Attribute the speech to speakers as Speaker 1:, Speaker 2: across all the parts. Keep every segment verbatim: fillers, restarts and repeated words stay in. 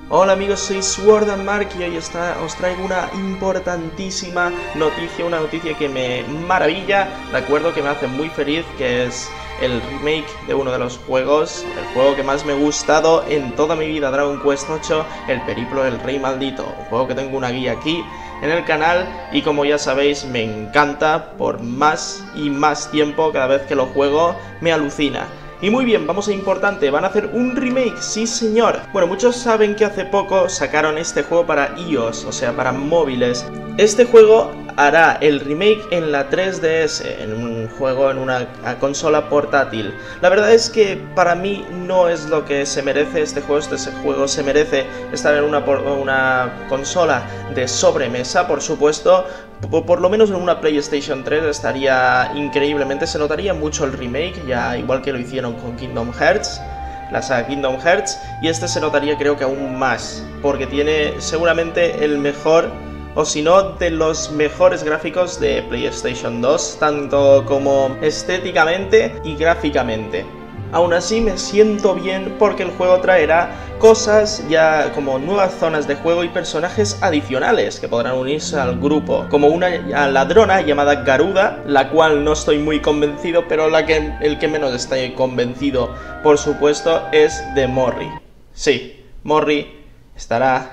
Speaker 1: Hola amigos, soy Sword and Mark y hoy está, os traigo una importantísima noticia, una noticia que me maravilla, de acuerdo, que me hace muy feliz, que es el remake de uno de los juegos, el juego que más me ha gustado en toda mi vida, Dragon Quest ocho, El Periplo del Rey Maldito, un juego que tengo una guía aquí en el canal y como ya sabéis me encanta por más y más tiempo, cada vez que lo juego me alucina. Y muy bien, vamos a importante, van a hacer un remake, sí señor. Bueno, muchos saben que hace poco sacaron este juego para iOS, o sea, para móviles. Este juego hará el remake en la tres D S, en un juego, en una consola portátil. La verdad es que para mí no es lo que se merece este juego, este juego se merece estar en una, una consola de sobremesa, por supuesto. Por, por lo menos en una PlayStation tres estaría increíblemente, se notaría mucho el remake, ya igual que lo hicieron con Kingdom Hearts, la saga Kingdom Hearts, y este se notaría creo que aún más, porque tiene seguramente el mejor, o si no, de los mejores gráficos de PlayStation dos, tanto como estéticamente y gráficamente. Aún así me siento bien porque el juego traerá cosas ya como nuevas zonas de juego y personajes adicionales que podrán unirse al grupo, como una ladrona llamada Garuda, la cual no estoy muy convencido, pero la que, el que menos estoy convencido, por supuesto, es de Morri. Sí, Morri estará...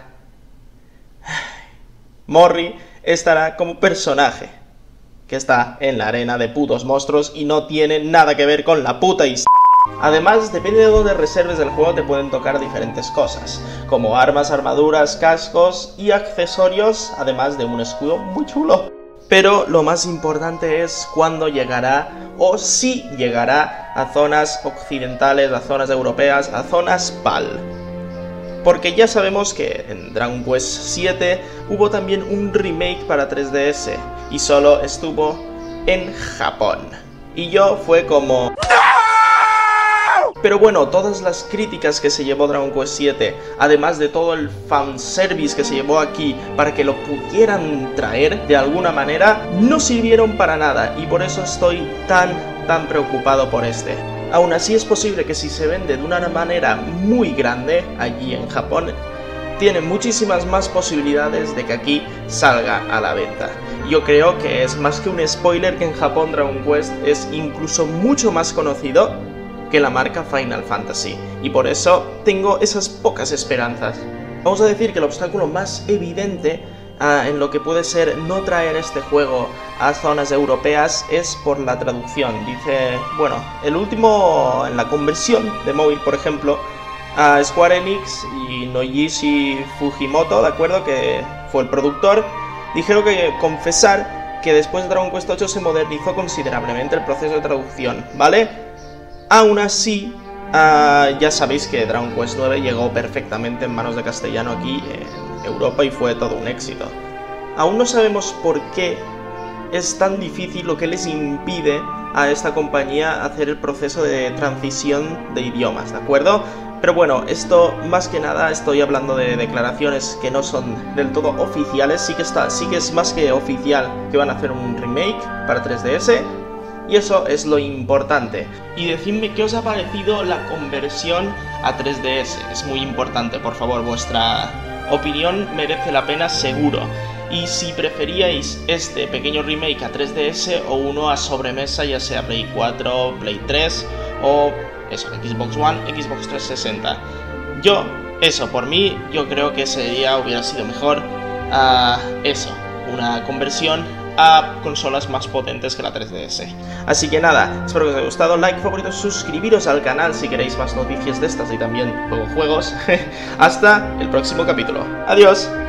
Speaker 1: Morri estará como personaje que está en la arena de putos monstruos y no tiene nada que ver con la puta historia. Además, depende de dónde reserves el juego, te pueden tocar diferentes cosas, como armas, armaduras, cascos y accesorios, además de un escudo muy chulo. Pero lo más importante es cuándo llegará, o si llegará, a zonas occidentales, a zonas europeas, a zonas PAL. Porque ya sabemos que en Dragon Quest siete hubo también un remake para tres D S, y solo estuvo en Japón. Y yo fue como... Pero bueno, todas las críticas que se llevó Dragon Quest siete, además de todo el fanservice que se llevó aquí para que lo pudieran traer de alguna manera, no sirvieron para nada y por eso estoy tan, tan preocupado por este. Aún así es posible que si se vende de una manera muy grande allí en Japón, tiene muchísimas más posibilidades de que aquí salga a la venta. Yo creo que es más que un spoiler que en Japón Dragon Quest es incluso mucho más conocido que la marca Final Fantasy, y por eso tengo esas pocas esperanzas. Vamos a decir que el obstáculo más evidente uh, en lo que puede ser no traer este juego a zonas europeas es por la traducción. Dice, bueno, el último, en la conversión de móvil, por ejemplo, a Square Enix y Nobushi Fujimoto, de acuerdo, que fue el productor, dijeron que confesar que después de Dragon Quest ocho se modernizó considerablemente el proceso de traducción, ¿vale? Aún así, uh, ya sabéis que Dragon Quest nueve llegó perfectamente en manos de castellano aquí en Europa y fue todo un éxito. Aún no sabemos por qué es tan difícil, lo que les impide a esta compañía hacer el proceso de transición de idiomas, ¿de acuerdo? Pero bueno, esto más que nada estoy hablando de declaraciones que no son del todo oficiales, sí que, está, sí que es más que oficial que van a hacer un remake para tres D S. Y eso es lo importante. Y decidme qué os ha parecido la conversión a tres D S. Es muy importante, por favor, vuestra opinión merece la pena seguro. Y si preferíais este pequeño remake a tres D S o uno a sobremesa, ya sea Play cuatro, Play tres o eso, Xbox One, Xbox trescientos sesenta. Yo, eso, por mí, yo creo que ese día hubiera sido mejor uh, eso, una conversión a consolas más potentes que la tres D S. Así que nada, espero que os haya gustado, like, favorito, suscribiros al canal si queréis más noticias de estas y también juego juegos. Hasta el próximo capítulo. Adiós.